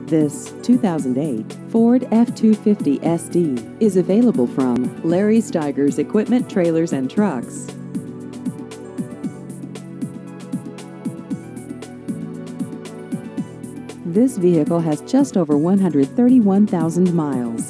This 2008 Ford F-250 SD is available from Larry Stigers Equipment Trailers and Trucks. This vehicle has just over 131,000 miles.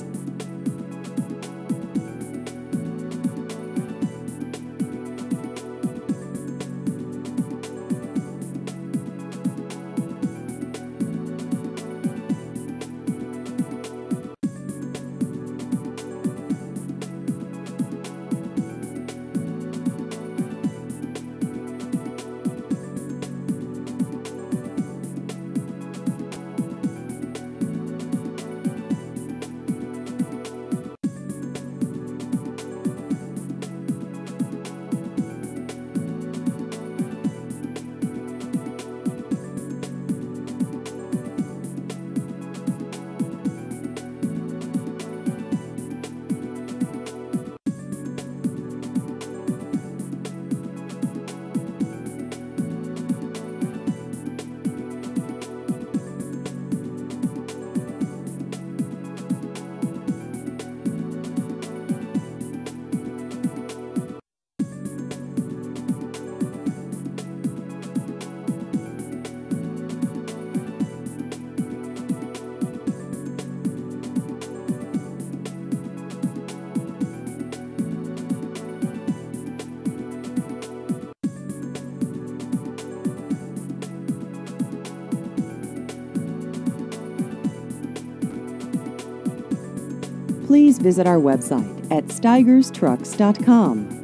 Please visit our website at stigerstrucks.com.